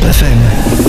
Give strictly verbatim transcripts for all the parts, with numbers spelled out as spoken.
فام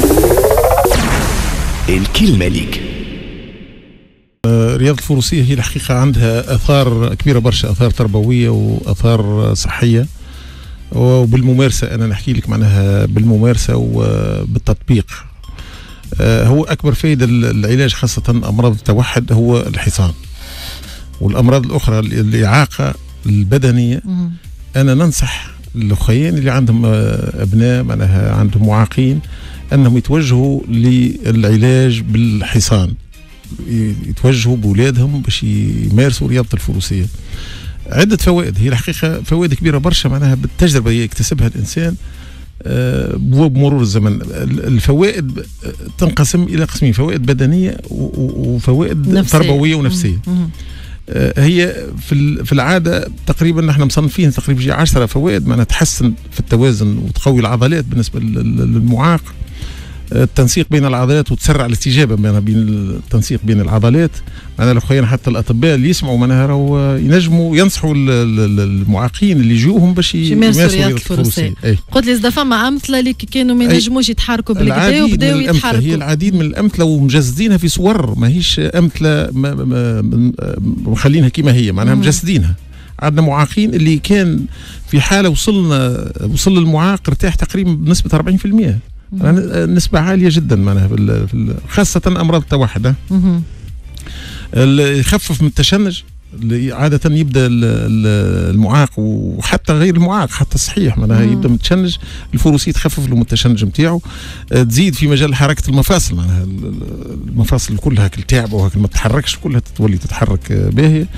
الكلمة ليك. رياضة الفروسية هي الحقيقة عندها آثار كبيرة برشا، آثار تربوية وآثار صحية، وبالممارسة أنا نحكي لك معناها بالممارسة وبالتطبيق. هو أكبر فائدة العلاج خاصة أمراض التوحد هو الحصان، والأمراض الأخرى الإعاقة البدنية. أنا ننصح الأخوين اللي عندهم أبناء معناها عندهم معاقين أنهم يتوجهوا للعلاج بالحصان، يتوجهوا بولادهم باش يمارسوا رياضة الفروسية. عدة فوائد، هي الحقيقة فوائد كبيرة برشا معناها بالتجربة يكتسبها الإنسان بمرور الزمن. الفوائد تنقسم إلى قسمين، فوائد بدنية وفوائد نفسية. تربوية ونفسية. مم. هي في في العادة تقريبا نحن مصنفين تقريبا عشرة فوائد، معناها تحسن في التوازن وتقوي العضلات بالنسبة للمعاق، التنسيق بين العضلات وتسرع الاستجابه بين التنسيق بين العضلات. انا الاخوين حتى الاطباء اللي يسمعوا منها ينجموا ينصحوا المعاقين اللي يجوهم باش يمارسوا رياضه الفروسيه. قلت لي زدفا مع امثله اللي كانوا ما ينجموش يتحركوا بالكدا وبداوا يتحركوا. هي العديد من الامثله ومجسدينها في صور، ماهيش امثله مخلينها كما هي، معناها مجسدينها. عندنا معاقين اللي كان في حاله وصلنا وصل المعاق ارتاح تقريبا بنسبه أربعين بالمئة، نسبة عالية جدا معناها خاصة أمراض التوحد. يخفف من التشنج، عادة يبدأ المعاق وحتى غير المعاق حتى الصحيح معناها يبدأ من التشنج، الفروسية تخفف له من التشنج نتاعو، تزيد في مجال حركة المفاصل، معناها المفاصل كلها كل تعبة وهكذا ما تتحركش كلها تولي تتحرك باهية.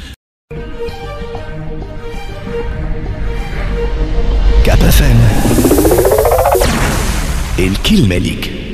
كابا فام الكلمة ليك.